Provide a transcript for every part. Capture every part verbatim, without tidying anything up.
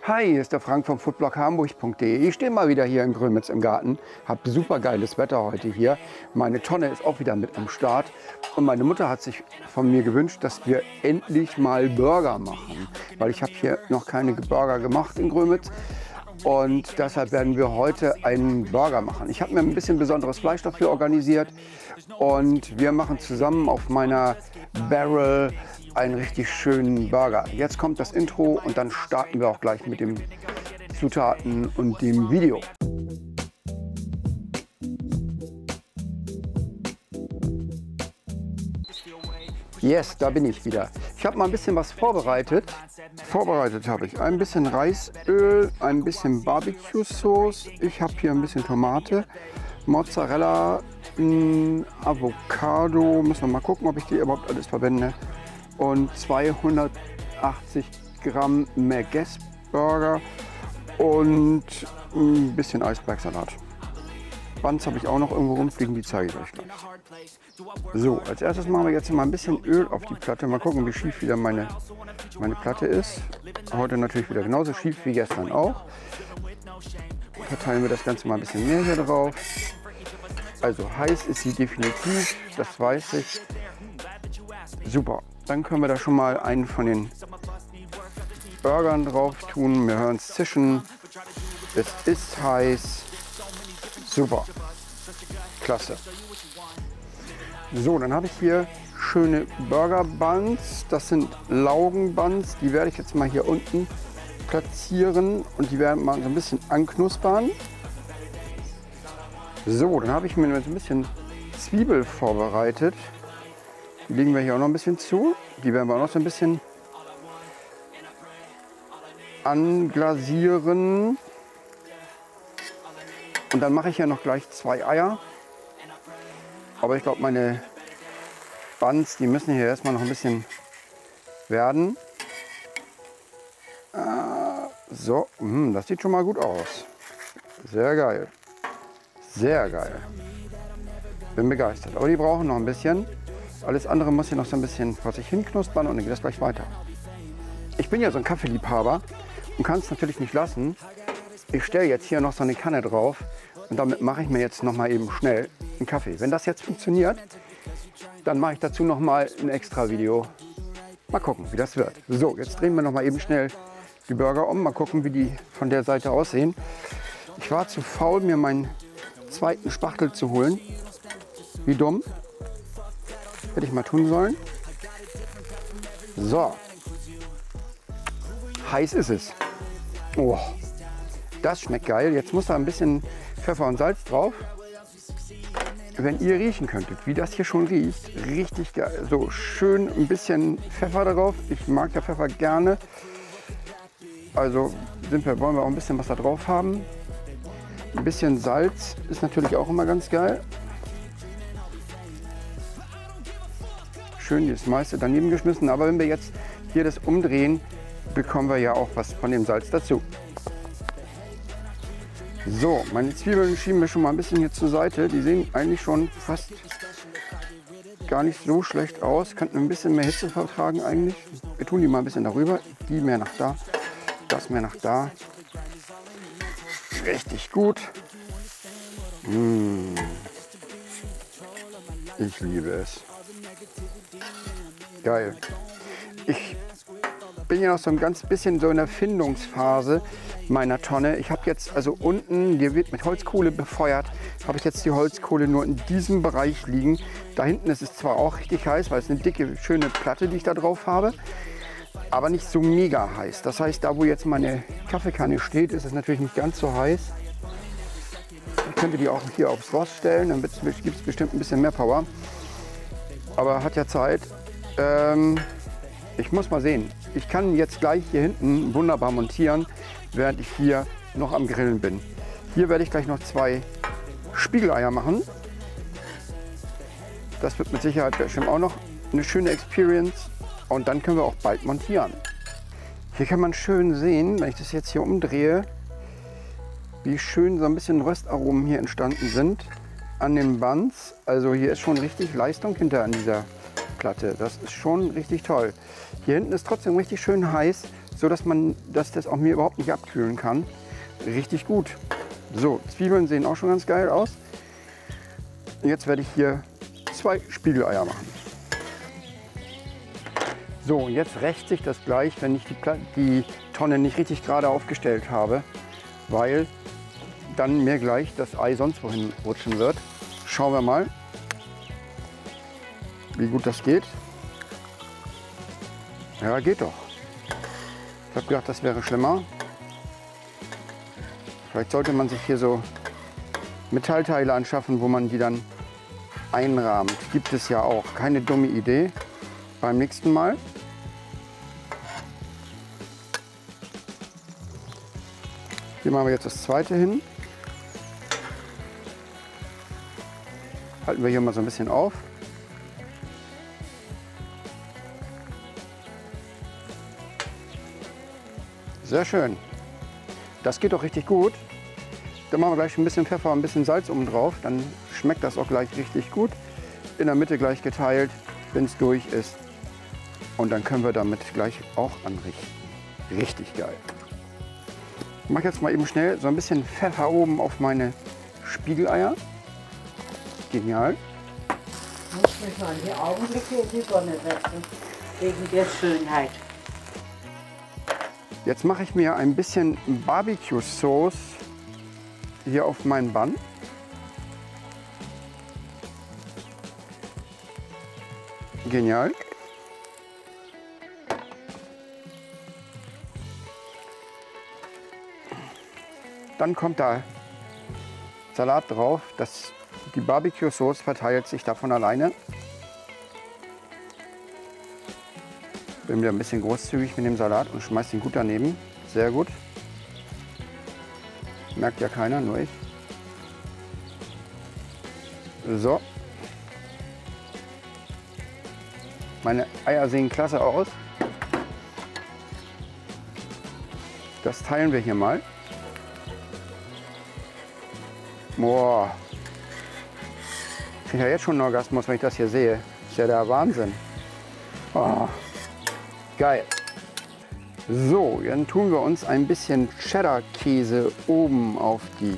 Hi, hier ist der Frank vom foodblog hamburg punkt de. Ich stehe mal wieder hier in Grömitz im Garten, habe super geiles Wetter heute hier. Meine Tonne ist auch wieder mit am Start und meine Mutter hat sich von mir gewünscht, dass wir endlich mal Burger machen, weil ich habe hier noch keine Burger gemacht in Grömitz und deshalb werden wir heute einen Burger machen. Ich habe mir ein bisschen besonderes Fleisch dafür organisiert und wir machen zusammen auf meiner Barrel einen richtig schönen Burger. Jetzt kommt das Intro und dann starten wir auch gleich mit den Zutaten und dem Video. Yes, da bin ich wieder. Ich habe mal ein bisschen was vorbereitet. Vorbereitet habe ich ein bisschen Reisöl, ein bisschen Barbecue-Sauce. Ich habe hier ein bisschen Tomate, Mozzarella, Avocado. Müssen wir mal gucken, ob ich die überhaupt alles verwende. Und zweihundertachtzig Gramm Merguez Burger und ein bisschen Eisbergsalat. Buns habe ich auch noch irgendwo rumfliegen, die zeige ich euch gleich. So, als erstes machen wir jetzt mal ein bisschen Öl auf die Platte. Mal gucken, wie schief wieder meine, meine Platte ist. Heute natürlich wieder genauso schief wie gestern auch. Verteilen wir das Ganze mal ein bisschen mehr hier drauf. Also heiß ist sie definitiv, das weiß ich. Super. Dann können wir da schon mal einen von den Burgern drauf tun. Wir hören es zischen. Es ist heiß. Super. Klasse. So, dann habe ich hier schöne Burger Buns. Das sind Laugenbuns. Die werde ich jetzt mal hier unten platzieren und die werden mal so ein bisschen anknuspern. So, dann habe ich mir jetzt ein bisschen Zwiebel vorbereitet. Die legen wir hier auch noch ein bisschen zu. Die werden wir auch noch so ein bisschen anglasieren. Und dann mache ich ja noch gleich zwei Eier. Aber ich glaube, meine Buns, die müssen hier erstmal noch ein bisschen werden. So, das sieht schon mal gut aus. Sehr geil. Sehr geil. Bin begeistert. Aber die brauchen noch ein bisschen. Alles andere muss hier noch so ein bisschen vor sich hin knuspern und dann geht das gleich weiter. Ich bin ja so ein Kaffeeliebhaber und kann es natürlich nicht lassen. Ich stelle jetzt hier noch so eine Kanne drauf und damit mache ich mir jetzt noch mal eben schnell einen Kaffee. Wenn das jetzt funktioniert, dann mache ich dazu noch mal ein extra Video. Mal gucken, wie das wird. So, jetzt drehen wir noch mal eben schnell die Burger um. Mal gucken, wie die von der Seite aussehen. Ich war zu faul, mir meinen zweiten Spachtel zu holen. Wie dumm. Hätte ich mal tun sollen. So. Heiß ist es. Oh, das schmeckt geil. Jetzt muss da ein bisschen Pfeffer und Salz drauf. Wenn ihr riechen könntet, wie das hier schon riecht, richtig geil. So schön ein bisschen Pfeffer drauf. Ich mag ja Pfeffer gerne. Also sind wir, wollen wir auch ein bisschen was da drauf haben. Ein bisschen Salz ist natürlich auch immer ganz geil. Schön das meiste daneben geschmissen, aber wenn wir jetzt hier das umdrehen, bekommen wir ja auch was von dem Salz dazu. So, meine Zwiebeln schieben wir schon mal ein bisschen hier zur Seite. Die sehen eigentlich schon fast gar nicht so schlecht aus. Könnten ein bisschen mehr Hitze vertragen eigentlich. Wir tun die mal ein bisschen darüber, die mehr nach da, das mehr nach da. Richtig gut. Mmh. Ich liebe es. Geil. Ich bin ja noch so ein ganz bisschen so in der Findungsphase meiner Tonne. Ich habe jetzt also unten, die wird mit Holzkohle befeuert, habe ich jetzt die Holzkohle nur in diesem Bereich liegen. Da hinten ist es zwar auch richtig heiß, weil es eine dicke, schöne Platte, die ich da drauf habe, aber nicht so mega heiß. Das heißt, da wo jetzt meine Kaffeekanne steht, ist es natürlich nicht ganz so heiß. Ich könnte die auch hier aufs Rost stellen, dann gibt es bestimmt ein bisschen mehr Power. Aber hat ja Zeit. Ähm, ich muss mal sehen. Ich kann jetzt gleich hier hinten wunderbar montieren, während ich hier noch am Grillen bin. Hier werde ich gleich noch zwei Spiegeleier machen. Das wird mit Sicherheit bestimmt auch noch eine schöne Experience. Und dann können wir auch bald montieren. Hier kann man schön sehen, wenn ich das jetzt hier umdrehe, wie schön so ein bisschen Röstaromen hier entstanden sind an den Buns. Also hier ist schon richtig Leistung hinter an dieser Platte. Das ist schon richtig toll. Hier hinten ist trotzdem richtig schön heiß. so dass man dass das auch mir überhaupt nicht abkühlen kann. Richtig gut. So, Zwiebeln sehen auch schon ganz geil aus. Jetzt werde ich hier zwei Spiegeleier machen. So, jetzt rächt sich das gleich, wenn ich die, die Tonne nicht richtig gerade aufgestellt habe, weil dann mir gleich das Ei sonst wohin rutschen wird. Schauen wir mal, wie gut das geht. Ja, geht doch. Ich habe gedacht, das wäre schlimmer. Vielleicht sollte man sich hier so Metallteile anschaffen, wo man die dann einrahmt. Gibt es ja auch. Keine dumme Idee. Beim nächsten Mal. Hier machen wir jetzt das zweite hin. Halten wir hier mal so ein bisschen auf. Sehr schön. Das geht doch richtig gut. Dann machen wir gleich ein bisschen Pfeffer, ein bisschen Salz oben drauf. Dann schmeckt das auch gleich richtig gut. In der Mitte gleich geteilt, wenn es durch ist. Und dann können wir damit gleich auch anrichten. Richtig geil. Ich mache jetzt mal eben schnell so ein bisschen Pfeffer oben auf meine Spiegeleier. Genial. Ich muss mich mal die Augenblicke in die Sonne setzen, wegen der Schönheit. Jetzt mache ich mir ein bisschen Barbecue-Sauce hier auf meinen Bann. Genial. Dann kommt da Salat drauf. Das, die Barbecue-Sauce verteilt sich davon alleine. Bin wieder ein bisschen großzügig mit dem Salat und schmeiße ihn gut daneben. Sehr gut. Merkt ja keiner, nur ich. So. Meine Eier sehen klasse aus. Das teilen wir hier mal. Boah. Ich kriege ja jetzt schon einen Orgasmus, wenn ich das hier sehe. Das ist ja der Wahnsinn. Oh. Geil. So, dann tun wir uns ein bisschen Cheddar-Käse oben auf die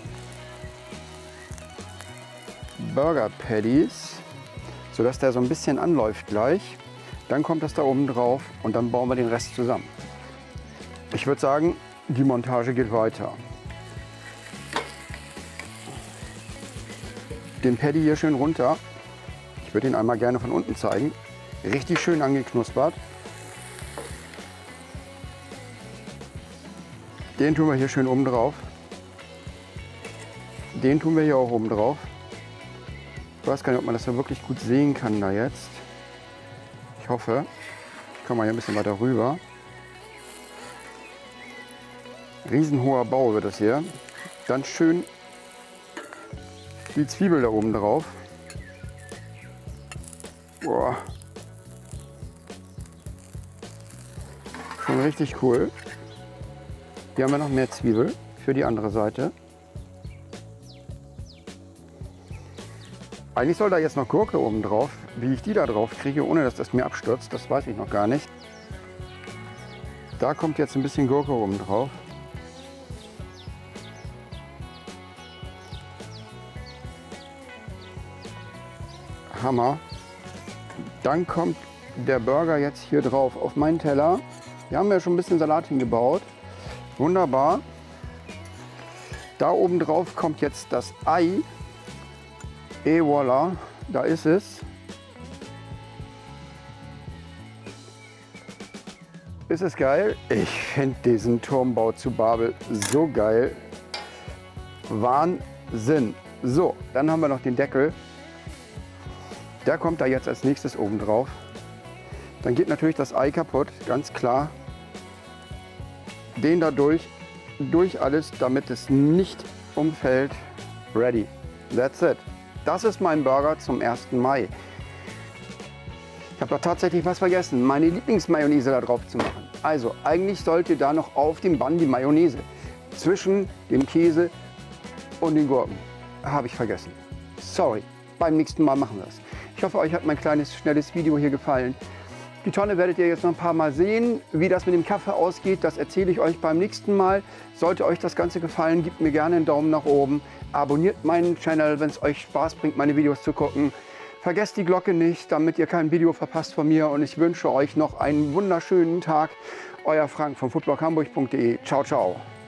Burger Patties, sodass der so ein bisschen anläuft gleich. Dann kommt das da oben drauf und dann bauen wir den Rest zusammen. Ich würde sagen, die Montage geht weiter. Den Patty hier schön runter. Ich würde ihn einmal gerne von unten zeigen. Richtig schön angeknuspert. Den tun wir hier schön oben drauf. Den tun wir hier auch oben drauf. Ich weiß gar nicht, ob man das so wirklich gut sehen kann da jetzt. Ich hoffe. Ich komme mal hier ein bisschen weiter rüber. Riesenhoher Bau wird das hier. Dann schön die Zwiebel da oben drauf. Boah. Schon richtig cool. Hier haben wir noch mehr Zwiebel für die andere Seite. Eigentlich soll da jetzt noch Gurke oben drauf. Wie ich die da drauf kriege, ohne dass das mir abstürzt, das weiß ich noch gar nicht. Da kommt jetzt ein bisschen Gurke oben drauf. Hammer. Dann kommt der Burger jetzt hier drauf auf meinen Teller. Wir haben ja schon ein bisschen Salat hingebaut. Wunderbar. Da oben drauf kommt jetzt das Ei. Et voilà, da ist es. Ist es geil? Ich finde diesen Turmbau zu Babel so geil. Wahnsinn. So, dann haben wir noch den Deckel. Der kommt da jetzt als nächstes oben drauf. Dann geht natürlich das Ei kaputt, ganz klar. Den da durch, durch alles, damit es nicht umfällt. Ready. That's it. Das ist mein Burger zum ersten Mai. Ich habe doch tatsächlich was vergessen, meine Lieblingsmayonnaise da drauf zu machen. Also eigentlich sollte da noch auf dem Bann die Mayonnaise zwischen dem Käse und den Gurken. Habe ich vergessen. Sorry. Beim nächsten Mal machen wir es. Ich hoffe, euch hat mein kleines, schnelles Video hier gefallen. Die Tonne werdet ihr jetzt noch ein paar Mal sehen. Wie das mit dem Kaffee ausgeht, das erzähle ich euch beim nächsten Mal. Sollte euch das Ganze gefallen, gebt mir gerne einen Daumen nach oben. Abonniert meinen Channel, wenn es euch Spaß bringt, meine Videos zu gucken. Vergesst die Glocke nicht, damit ihr kein Video verpasst von mir. Und ich wünsche euch noch einen wunderschönen Tag. Euer Frank von footblog hamburg punkt de. Ciao, ciao.